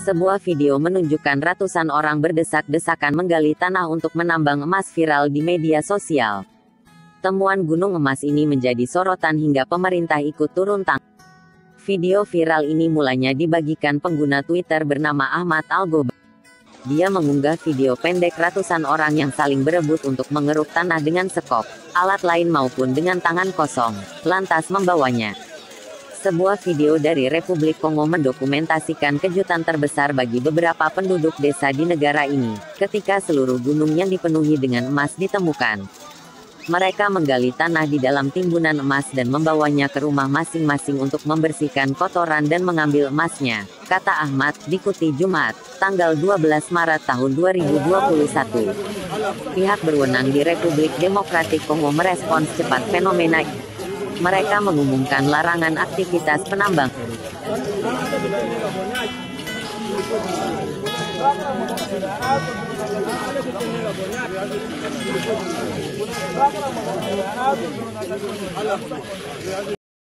Sebuah video menunjukkan ratusan orang berdesak-desakan menggali tanah untuk menambang emas viral di media sosial. Temuan gunung emas ini menjadi sorotan hingga pemerintah ikut turun tangan. Video viral ini mulanya dibagikan pengguna Twitter bernama Ahmad Al-Gobar. Dia mengunggah video pendek ratusan orang yang saling berebut untuk mengeruk tanah dengan sekop, alat lain maupun dengan tangan kosong, lantas membawanya. Sebuah video dari Republik Kongo mendokumentasikan kejutan terbesar bagi beberapa penduduk desa di negara ini, ketika seluruh gunung yang dipenuhi dengan emas ditemukan. Mereka menggali tanah di dalam timbunan emas dan membawanya ke rumah masing-masing untuk membersihkan kotoran dan mengambil emasnya, kata Ahmad, dikutip Jumat, tanggal 12 Maret tahun 2021. Pihak berwenang di Republik Demokratik Kongo merespons cepat fenomena ini. Mereka mengumumkan larangan aktivitas penambang.